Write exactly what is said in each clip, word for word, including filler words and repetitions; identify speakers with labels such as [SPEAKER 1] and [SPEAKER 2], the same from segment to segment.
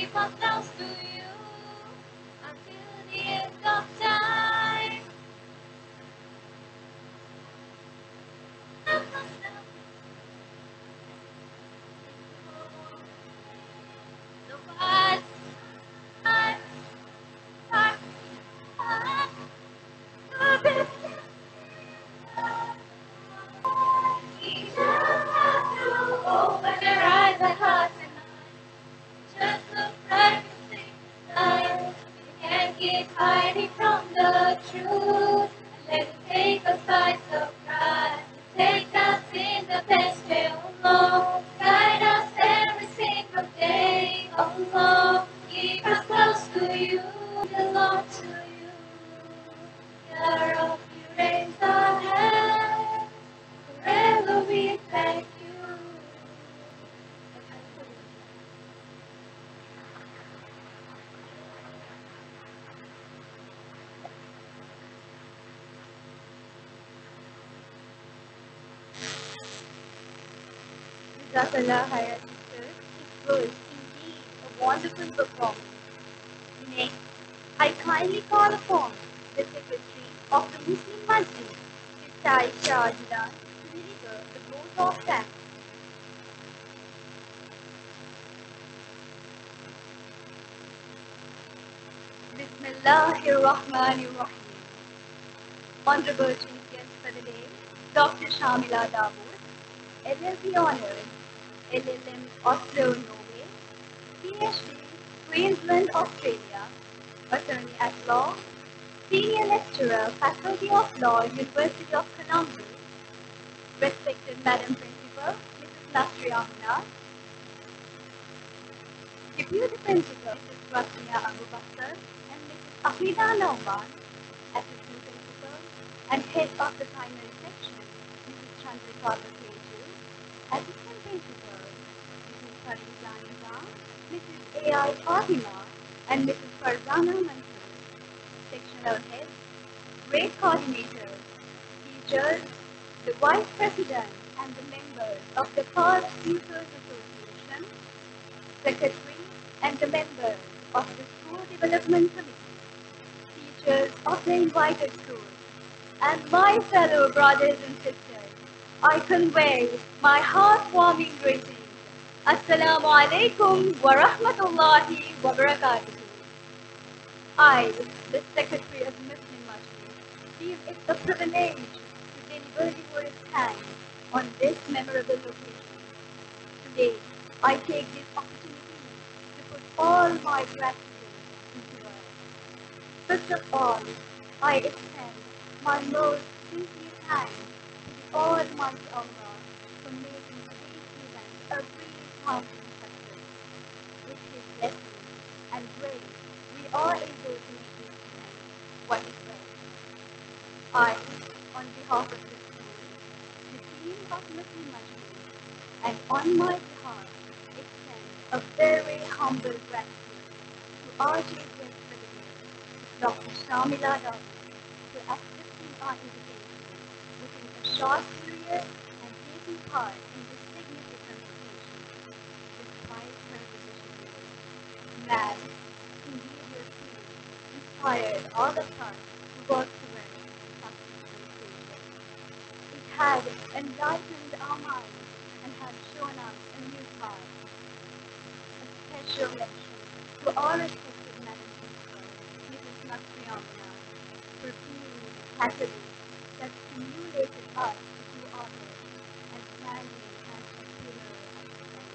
[SPEAKER 1] keep us close to you until the end of time. The past time, time, time, the best. Open your eyes and hearts and minds. Just look right and see the light. You can't keep hiding from the truth. Let it take us by surprise. Take us in the best way, oh Lord. Guide us every single day, oh Lord. Keep us close to you, belong to you. Your of you raise our hands. Forever we thank you. Jazakallah khairan, sister. It was indeed a wonderful performance. Next, I kindly call upon the Secretary of the Muslim Masjid, Mister Aisha Ajilan, to deliver the vote of thanks. Bismillahirrahmanirrahim. Honorable Chief Guest for the day, Doctor Shamila Dawood, L L B Honours, L L M Oslo, Norway, PhD, Queensland, Australia, Attorney at Law, Senior Lecturer, Faculty of Law, University of Colombo, respected Madam Principal, Missus Nasri Amina, Deputy Principal, Missus Rasmia Abu Bakr, and Missus Ahida Nauman, Assistant Principal, and Head of the Primary Section, Missus Chandrika Teju, Assistant Principal, Missus Fariza Nizam, Missus A I Fatima, and Missus Farzana Mansoor, Sectional Heads, Grade Coordinators, Teachers, the Vice President and the members of the Carl Teachers Association, Secretary and the members of the School Development Committee, teachers of the invited schools, and my fellow brothers and sisters, I convey my heartwarming greetings. Assalamu alaikum wa rahmatullahi wa barakatuh. I, the Secretary of Muslim Masjid, feel it a privilege to deliver the word of thanks on this memorable occasion. Today, I take this opportunity to put all my gratitude into words. First of all, I extend my most sincere thanks to the Almighty Allah for making today's event a really fountain success. With His blessing and grace, we are able to make this event what is right. I, on behalf of the school, the team of Muslim Masjid, and on my behalf, extend a very humble gratitude to our chief guest for the day, Doctor Shamila Dawood, for accepting our invitation within a short period and taking part in this significant occasion, despite her decision. Man, indeed your speech inspired all of us to work towards such an occasion. It had enlightened our minds and has shown us a new path. A special mention to our respected Madam Principal, Missus Nasri Amina, for being the catalyst that stimulated us to others and standing as a pillar of strength.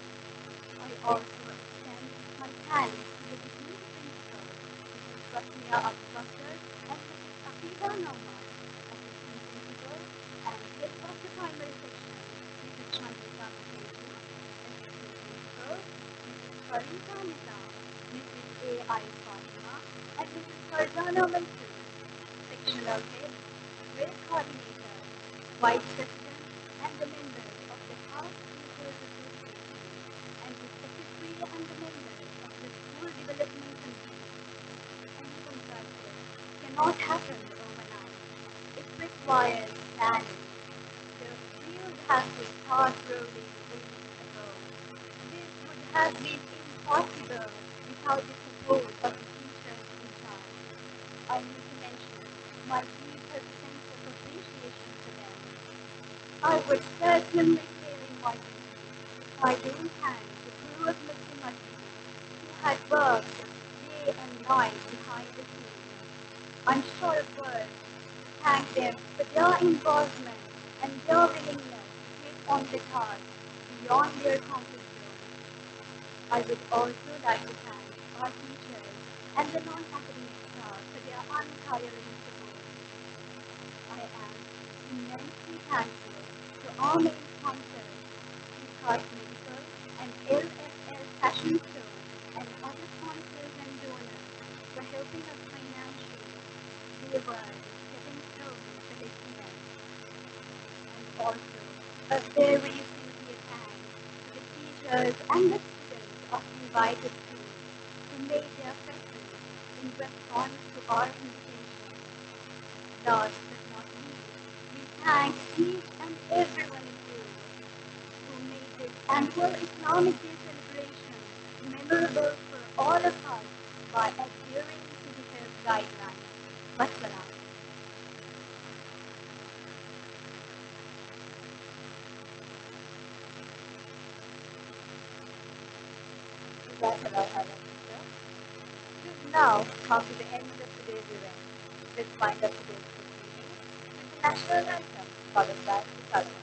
[SPEAKER 1] I also extend my thanks to the Deputy Principal, Missus Rasmia Abu Bakr, and Missus Ahida Nauman, Assistant Principal, and Head of the Primary Section, Missus Chandrika Teju, Assistant Principal, Missus Fariza Nizam, Missus A I Fatima, and Missus Farzana Mansoor, Sectional Head, Grade Coordinator, Vice President, and the members of the House Teachers Association, and the Secretary and the members of the School Development Committee. Anything like this cannot happen overnight. It requires planning. The wheels have to start rolling ages ago. This would have been possible without the support of the teachers in charge. I need to mention my deepest sense of appreciation for them. I would certainly fail in my duty if I don't thank the crew of Mister Muddy who had worked day and night behind the scenes. I'm short of words to thank them for their involvement and their willingness to take on the task beyond their comfort zone. I would also like to thank our teachers and the non-academic staff for their untiring support. I am immensely thankful to our main sponsors, Vikas Medical and L F L Fashion Crew, and other sponsors and donors for helping us financially. They were the stepping stones for this event. And also, a very sincere thanks to the teachers and the students of invited schools who made their presence in response to our invitation. Last but not least, we thank each and everyone in Peru who made this annual Islamic Day celebration memorable for all of us by adhering to the health guidelines. Wassalam. Jazakallah khairan, teacher. We've now come to the end of today's event. Let's wind up today's proceedings with the national anthem, followed by the Salawat.